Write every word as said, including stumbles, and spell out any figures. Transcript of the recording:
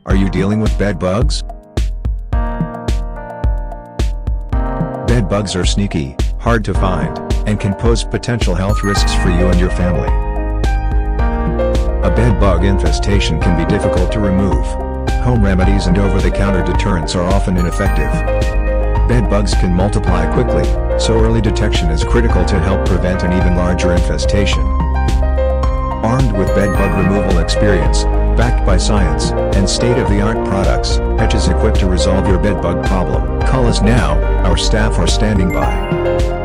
Are you dealing with bed bugs? Bed bugs are sneaky, hard to find, and can pose potential health risks for you and your family. A bed bug infestation can be difficult to remove. Home remedies and over-the-counter deterrents are often ineffective. Bed bugs can multiply quickly, so early detection is critical to help prevent an even larger infestation. Armed with bed bug removal experience, backed by science, and state-of-the-art products, Hetch is equipped to resolve your bed bug problem. Call us now, our staff are standing by.